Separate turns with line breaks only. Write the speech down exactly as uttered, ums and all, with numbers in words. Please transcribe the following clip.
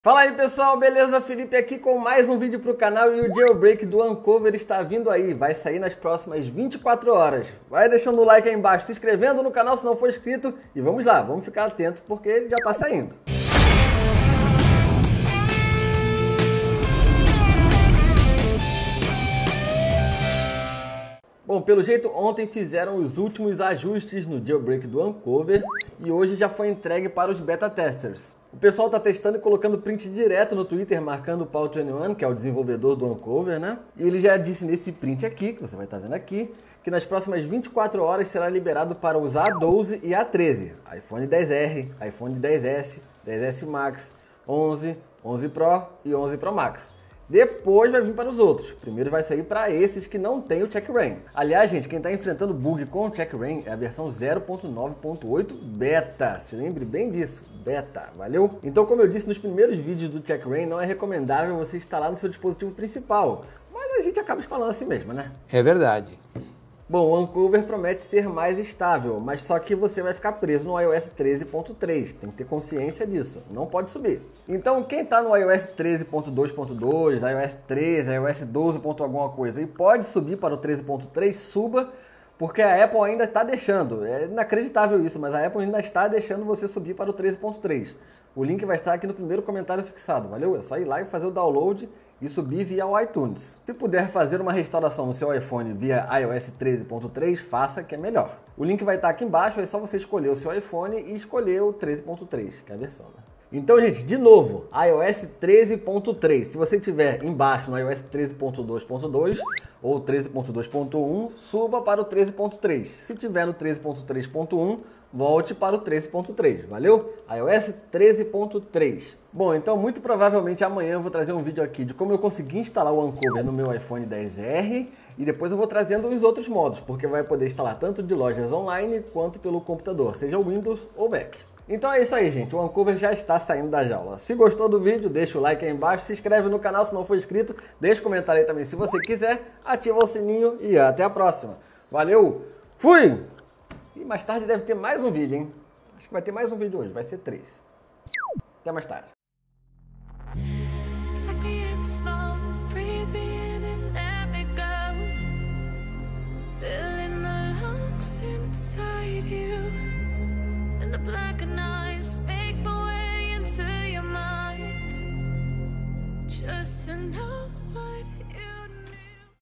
Fala aí pessoal, beleza? Felipe aqui com mais um vídeo pro canal e o jailbreak do Uncover está vindo aí, vai sair nas próximas vinte e quatro horas. Vai deixando o like aí embaixo, se inscrevendo no canal se não for inscrito e vamos lá, vamos ficar atento porque ele já tá saindo. Bom, pelo jeito ontem fizeram os últimos ajustes no jailbreak do Uncover e hoje já foi entregue para os beta testers. O pessoal está testando e colocando print direto no Twitter, marcando o Paul vinte e um, que é o desenvolvedor do Uncover, né? E ele já disse nesse print aqui, que você vai estar vendo aqui, que nas próximas vinte e quatro horas será liberado para os A doze e A treze, iPhone dez R, iPhone dez S, dez S Max, onze, onze Pro e onze Pro Max. Depois vai vir para os outros. Primeiro vai sair para esses que não tem o check-rain. Aliás, gente, quem está enfrentando bug com o check-rain é a versão zero ponto nove ponto oito beta. Se lembre bem disso, beta, valeu? Então, como eu disse nos primeiros vídeos do check-rain, não é recomendável você instalar no seu dispositivo principal. Mas a gente acaba instalando assim mesmo, né?
É verdade.
Bom, o Uncover promete ser mais estável, mas só que você vai ficar preso no iOS treze ponto três. Tem que ter consciência disso, não pode subir. Então, quem está no iOS treze ponto dois ponto dois, iOS treze, iOS doze. alguma coisa e pode subir para o treze ponto três, suba, porque a Apple ainda está deixando. É inacreditável isso, mas a Apple ainda está deixando você subir para o treze ponto três. O link vai estar aqui no primeiro comentário fixado, valeu? É só ir lá e fazer o download e subir via o iTunes. Se puder fazer uma restauração no seu iPhone via iOS treze ponto três, faça que é melhor. O link vai estar aqui embaixo, é só você escolher o seu iPhone e escolher o treze ponto três, que é a versão, né? Então, gente, de novo, iOS treze ponto três. Se você tiver embaixo no iOS treze ponto dois ponto dois ou treze ponto dois ponto um, suba para o treze ponto três. Se tiver no treze ponto três ponto um, volte para o treze ponto três, valeu? iOS treze ponto três. Bom, então muito provavelmente amanhã eu vou trazer um vídeo aqui de como eu consegui instalar o Uncover no meu iPhone dez R e depois eu vou trazendo os outros modos, porque vai poder instalar tanto de lojas online quanto pelo computador, seja Windows ou Mac. Então é isso aí, gente, o Uncover já está saindo da jaula. Se gostou do vídeo, deixa o like aí embaixo, se inscreve no canal se não for inscrito, deixa um comentário aí também se você quiser, ativa o sininho e até a próxima. Valeu, fui! E mais tarde deve ter mais um vídeo, hein? Acho que vai ter mais um vídeo hoje, vai ser três. Até mais tarde.